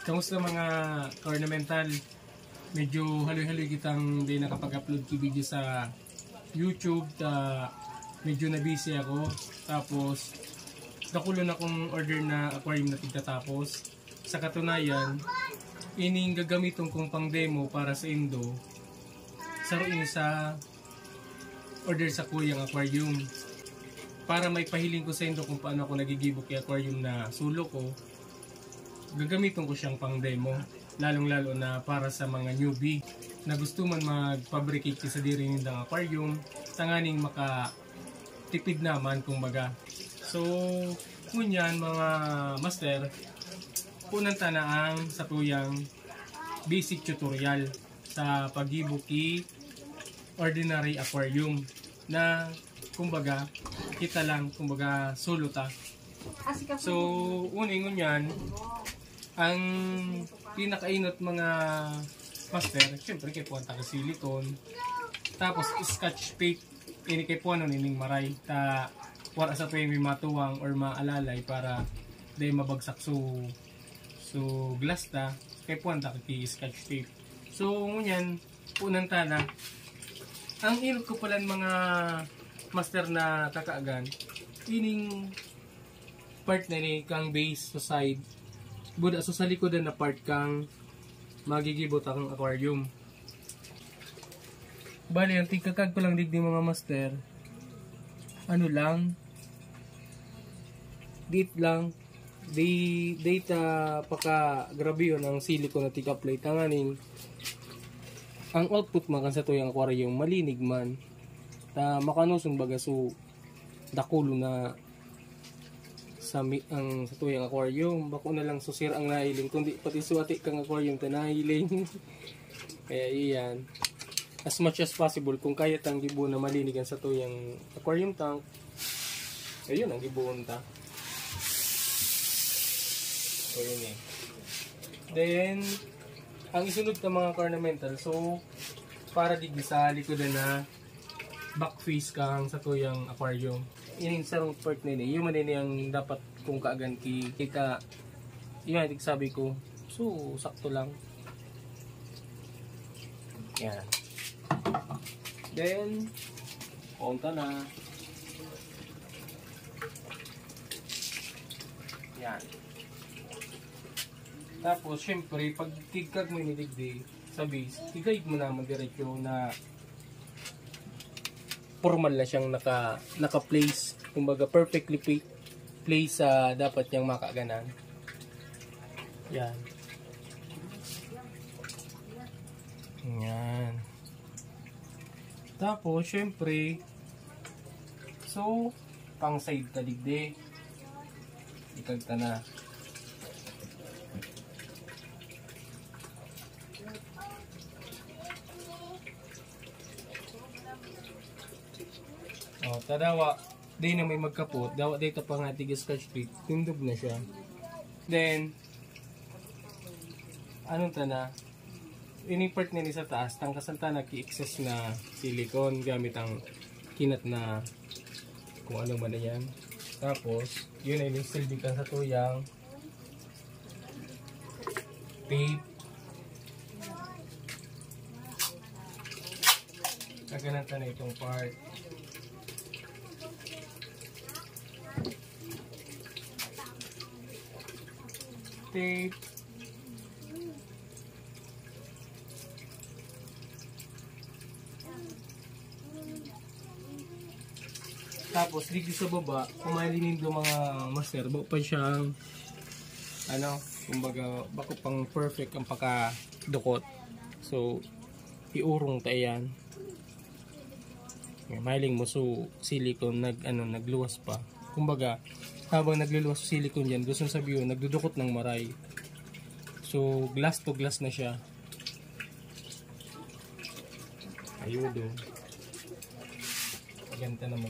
Kamusta mga ornamental? Medyo haloy-haloy kitang di nakapag-upload ki video sa YouTube. Medyo na-busy ako. Tapos, nakulon akong order na aquarium na tigtatapos. Sa katunayan, ining gagamiton kong pang demo para sa Indo. Saruin sa order sa Kuyang Aquarium. Para may pahiling ko sa Indo kung paano ako nagigibok yung aquarium na sulo ko. Gagamitin ko siyang pang demo, lalong-lalo na para sa mga newbie na gusto man mag-fabricate sa diri nindang aquarium, tanganing makatipid naman kumbaga. So, kunyan mga master, punanta na ang satuyang basic tutorial sa paggibuki ordinary aquarium na kumbaga kita lang kumbaga suluta. So, uning kunyan ang pinakainot mga master, syempre kay puwanta ka silicone. Tapos scotch tape, ini kay puwano nining maray. Wala sa tuwing may matuwang or maalalay para di mabagsak so glass ta, kay puwanta ka kay scotch tape. So ngunyan, unang tana, ang inot ko pala mga master na kakaagan, ining part na ni kang base sa side. Buda so sa likodan na part kang magigibot akong aquarium. Bali, ang tigkakag ko lang digdi mga master. Ano lang? Data paka grabe yun ang silicone na tika-plate. Ang output man kan sa tuyang aquarium malinig man. Makanuson baga so dakulo na ang sa tuyang aquarium, bako na lang susir ang nahiling, kundi pati suwati kang aquarium ta nahiling. Kaya iyan, as much as possible, kung kaya tang gibuon na malinigan sa tuyang aquarium tank, ayun ang gibuon ta. So yun eh. Then, ang isunod ka mga ornamental, so para digdi sa likodan na back face kang sa tuyang aquarium. Ining sarong part nini, yung manini ang dapat kung kaagan kita yung sabi ko, so sakto lang yan. Then punta na yan. Tapos syempre pag tigkag mo inidigdi sa base, tigayid mo naman diretso na formal na siyang naka-place, kumbaga perfectly place sa dapat niyang makaganan. Yan. Yan. Tapos, syempre, so, pang side taligde. Ikagta na. O, tadawa, di na may magkapot, dawa dito pa nga tigis scotch tape, tindog na siya. Then, anong tana, ini-part na sa taas, tangkasan ta naki-excess na silicone gamit ang kinat na kung ano man na yan. Tapos, yun ay silbi ka sa tuyang tape. Kaganatan na itong part. Tape. Tapos dito sa baba, kumailinin do mga master, pa siyang ano, kumbaga bako pang perfect ang pagka-dukot. So iurong ta yan. Mailing mo so silicone nagluwas pa. Kumbaga habang nagluluwas sa silicone yan, gusto sabihin nagdudukot ng maray. So glass to glass na siya. Ayun do. Ganta na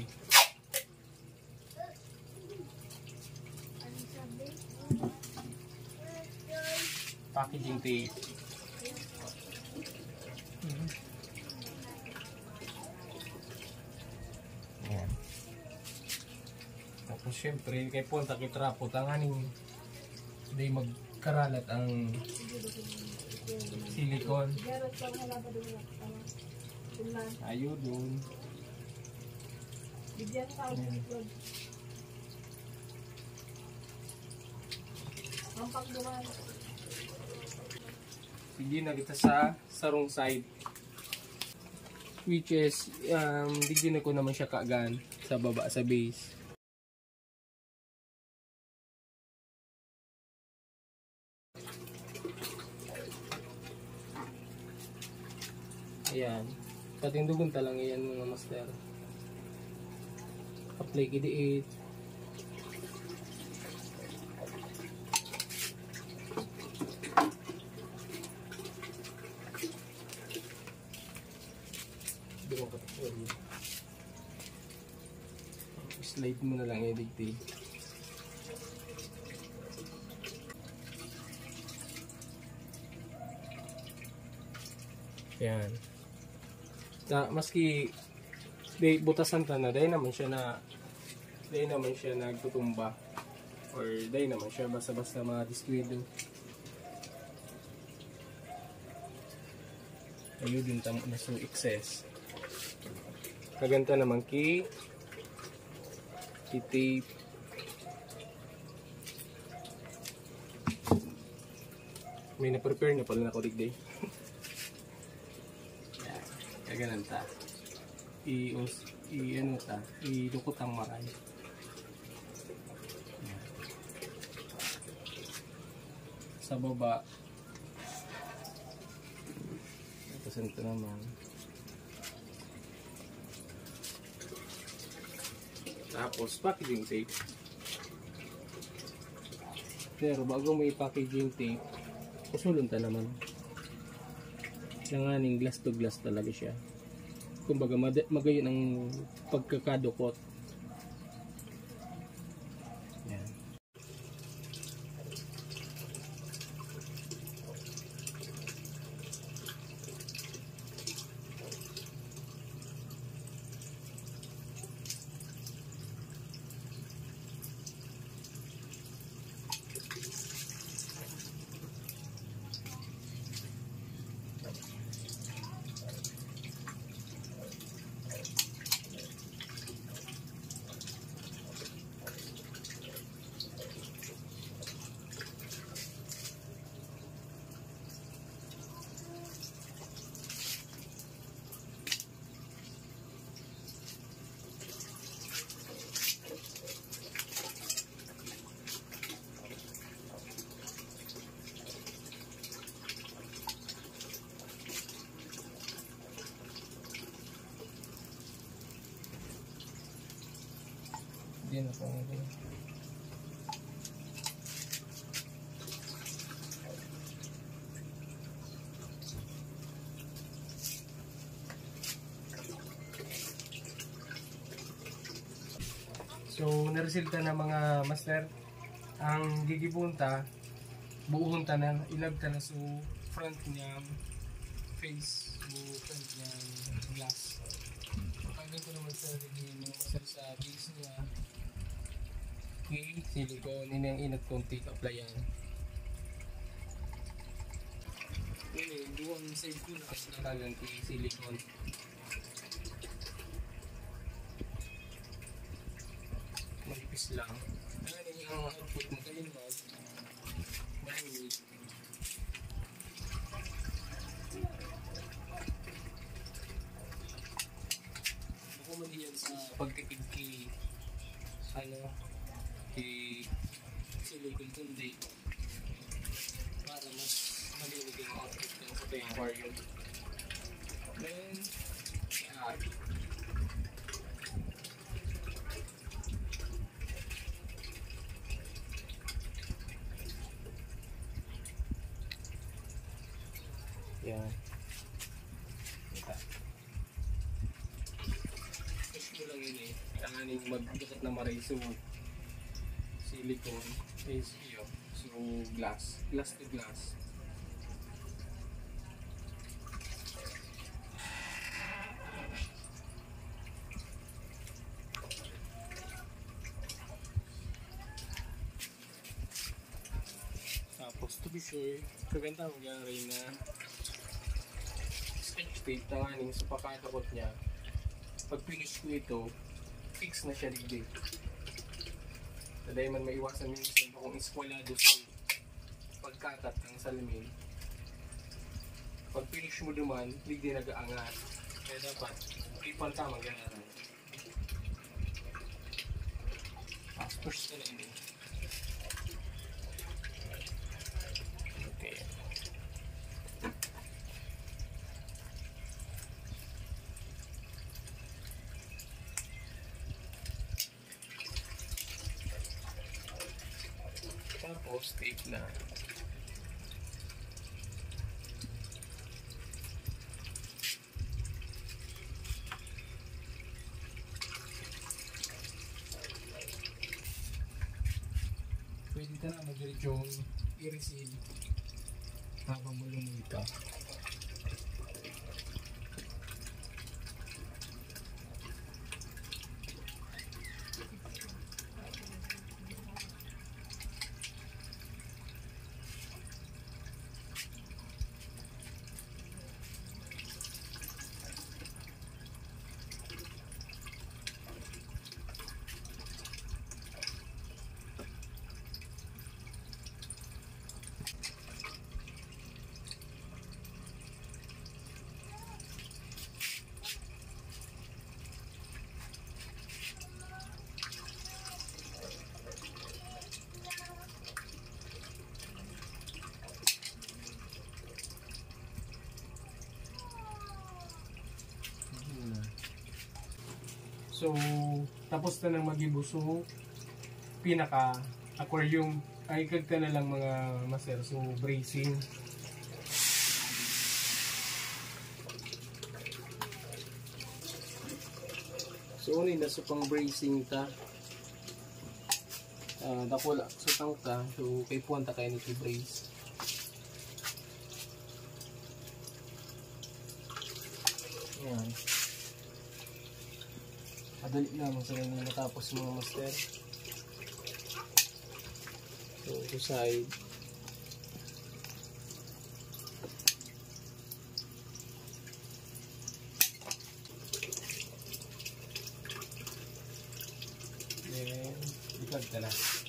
packaging tape. Ayan. Tapos syempre kay punta kay trapo tanganing di karalat ang silicone. Ayaw dun. Sige na kita sa sarong side. Which is, digyan ko naman siya kaagan sa baba, sa base. Ayan. Patindugon talang yan mga master. Apply kidiit. Slide mo na lang i-dictate. Yan. Maski butasan ta na, dahil naman siya nagtutumba or dahil naman siya basta-basta mga diskwido. Ayun din tamo na so excess. Kaganta naman tape. May na-prepare na pala na ko digday. Kaganan ta. I-lukot ang maray. Sa baba. Tapos ito naman. Tapos packaging tape. Pero bago may packaging tape, usulon ta naman. Nanganing glass to glass talaga siya. Kumbaga magayon ang pagkakadukot. Yan. Yan ako ngayon. So, naresulta na mga master. Ang gigibunta, buuhon ta na, ilag ta na so front niya face, so front niya glass. Pagin ko naman sa mga master sa base niya. Okay, silicone, ini ang inat konti applyan. Ini, duwang side ko na kasi nalagang silicone. Malipis lang. Ano yung output mo kayo malamig. Bako man yan sa pagtipid kay silicone kundi para mas malinig yung output ng sa aquarium. Then, yan. Push mo lang yun eh. Tanganing magdukot na mariso. Silicone is here. So glass to glass. Tapos Just to be sure, kaganda mo yan rin na sketch tape na nga sa pagkakakot niya. Pag finish ko ito, fix na siya digdig. Dahil man maiwasan minsan kung iskwalado sa pagkakat ng salamin. Pag finish mo duman, digdig nag-aangat. Kaya dapat, ipal ka mag-aaral. First na lang din. Okay. Tapos tape na. Pwede ka na mag-rejoin, i-receive habang malungay ka. So, tapos na nang magibuso, pinaka aquarium ay kagka na lang mga master. So, bracing. So, unin na sa pang bracing ta. Dako lang sa tangka. So, kay puwanta kayo nito brace. Ayan. Madali naman sa ganyan natapos mga master. So, to side. Then, likad ka na.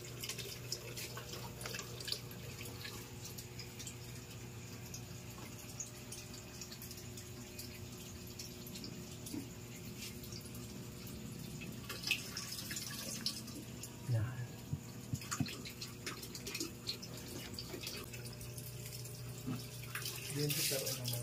Then, ito naman.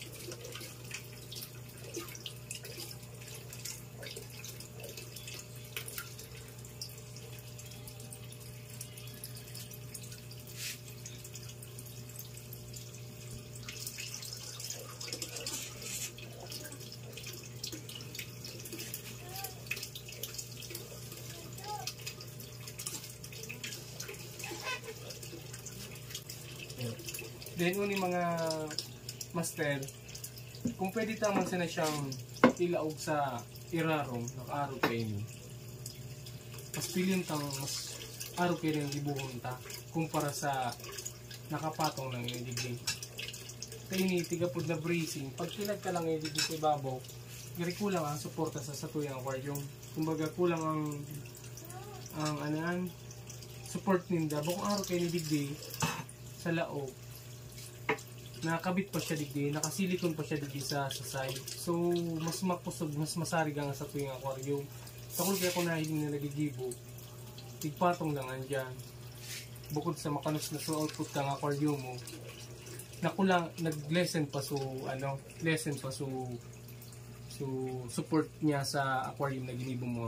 Then, yung mga master, kung pwede tamang sana siyang ilaog sa irarong ng araw kayo niyo, mas pilin tang mas araw kayo ng ibuhon ta kumpara sa nakapatong ng iliglig. Kaya ni tigapod na bracing, pag kilag ka lang iliglig sa ibabaw, gari kulang ang suporta sa satuyang aquarium. Kumbaga kulang ang anaan support ninda. Bukong araw kayo iliglig sa laog, nakakabit pa siya digdi, nakasilikon pa siya digdi sa side. So, mas makusog, mas masarig ang sa tuwing aquarium. Takol kaya kung nahiling na nagigibo, tigpatong lang andyan. Bukod sa makanos na so output kang aquarium mo, nakulang, nag-lessen pa so, lessen pa so support niya sa aquarium na ginibo mo.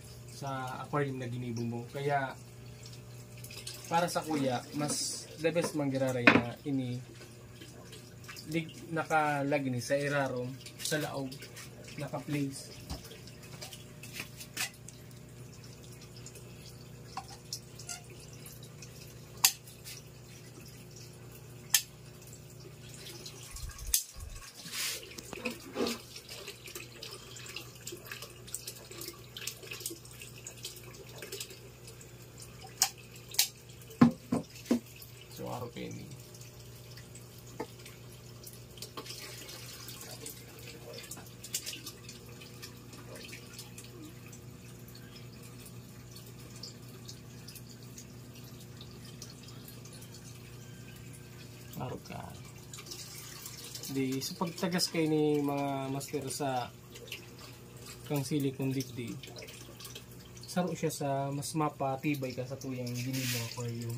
Kaya, para sa kuya, mas the best manggiraray na nakalagi ni sa irarong sa laog, naka-place. So, araw kayo ini. Marukan. Di sa pagtagas kay ni mga master sa kang silicone digdi, saro siya sa mas mapatibay ka sa tuyang dinig ng aquarium.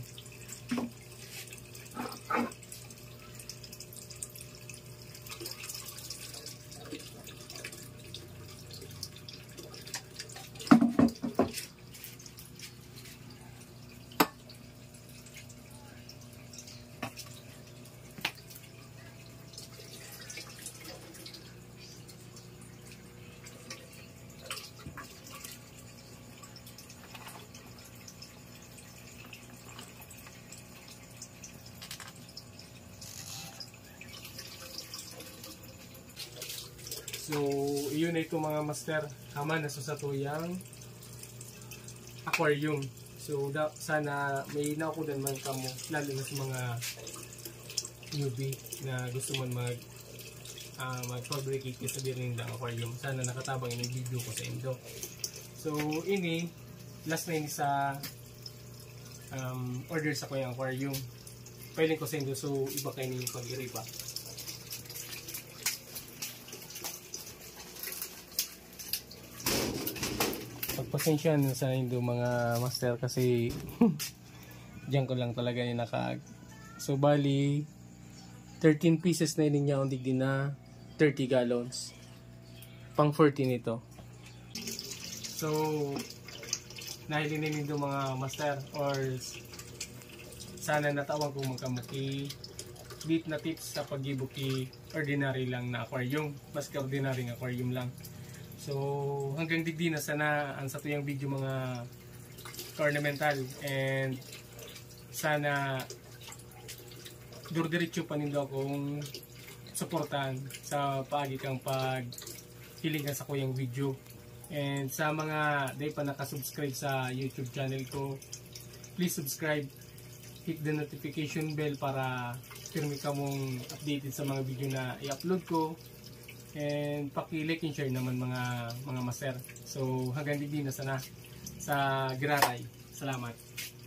So, yun ito mga master, haman na sa tuyang aquarium. So, sana may naukudan man kamo, lalo na sa mga newbie na gusto man mag-fabricate ka sa biring ng aquarium. Sana nakatabang yung video ko sa inyo. So, ini, last na ini sa order sa ko yung aquarium. Pwede ko sa inyo, so iba kayo ni pag-iri pa. Pagpasensya na sa Indo mga master kasi diyan ko lang talaga ni nakaag. So bali 13 pieces na niya ang digdi na 30 gallons. Pang 14 ito. So nahilin nindo mga master or sana natawag ko magkamuki bit na tips sa paggibuki ordinary lang na aquarium, maski ordinary ng aquarium lang. So hanggang digdi na sana ang sa tuyang video mga ornamental, and sana durdiretso pa nindo akong suportahan sa paagi kang paghilingan sa kuyang video. And sa mga di pa nakasubscribe sa YouTube channel ko, please subscribe, hit the notification bell para firme ka mong updated sa mga video na i-upload ko. And paki-like and share naman mga master. So hanggang digdi na sana sa Giraray. Salamat.